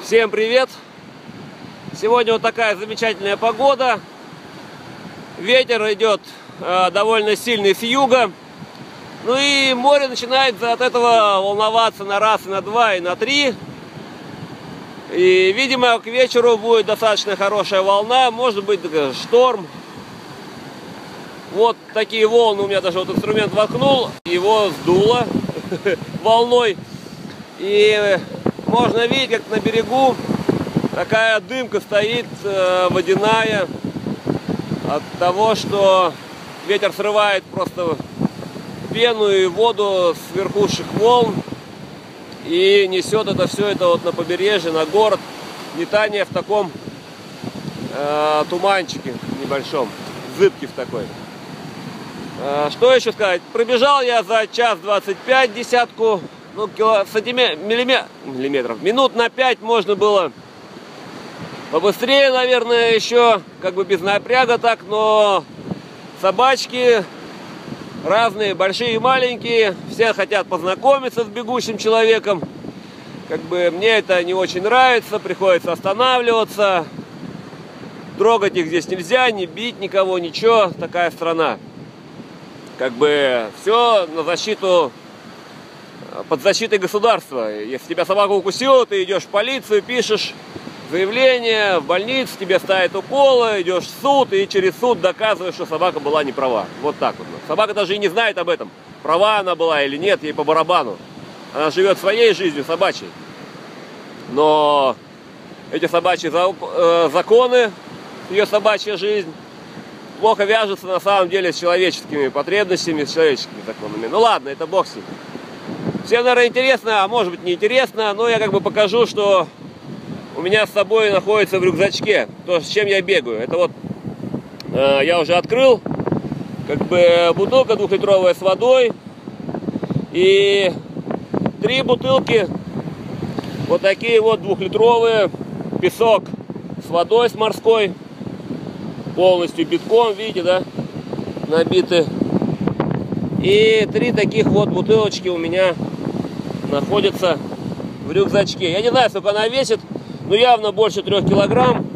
Всем привет! Сегодня вот такая замечательная погода. Ветер идет довольно сильный с юга. Ну и море начинает от этого волноваться на раз, и на два, и на три. И, видимо, к вечеру будет достаточно хорошая волна, может быть шторм. Вот такие волны у меня, даже вот инструмент воткнул, его сдуло волной. И можно видеть, как на берегу такая дымка стоит водяная от того, что ветер срывает просто пену и воду с верхушек волн и несет это все это вот на побережье, на город, метание в таком туманчике небольшом, зыбке в такой. Что еще сказать? Пробежал я за час 25 десятку, ну, миллиметров. Минут на 5 можно было побыстрее, наверное, еще, как бы без напряга так, но собачки разные, большие и маленькие, все хотят познакомиться с бегущим человеком. Как бы мне это не очень нравится, приходится останавливаться. Трогать их здесь нельзя, не бить никого, ничего, такая страна. Как бы все на защиту, под защитой государства. Если тебя собака укусила, ты идешь в полицию, пишешь заявление, в больницу, тебе ставят уколы, идешь в суд и через суд доказываешь, что собака была не права. Вот так вот. Собака даже и не знает об этом, права она была или нет, ей по барабану. Она живет своей жизнью, собачьей. Но эти собачьи законы, ее собачья жизнь, плохо вяжется на самом деле с человеческими потребностями, с человеческими законами. Ну ладно, это бог с ним. Всем, наверное, интересно, а может быть не интересно, но я как бы покажу, что у меня с собой находится в рюкзачке, то, с чем я бегаю. Это вот я уже открыл, как бы бутылка 2-литровая с водой и 3 бутылки вот такие вот 2-литровые, песок с водой, с морской, полностью битком, видите, да, набиты. И 3 таких вот бутылочки у меня находятся в рюкзачке. Я не знаю, сколько она весит, но явно больше 3 килограмм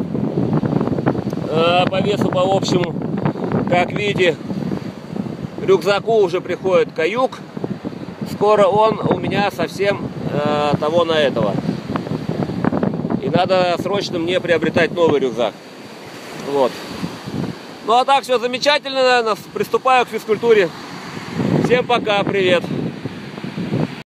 по весу, по общему. Как видите, рюкзаку уже приходит каюк. Скоро он у меня совсем того на этого. И надо срочно мне приобретать новый рюкзак. Вот. Ну а так все замечательно, наверное. Приступаю к физкультуре. Всем пока, привет.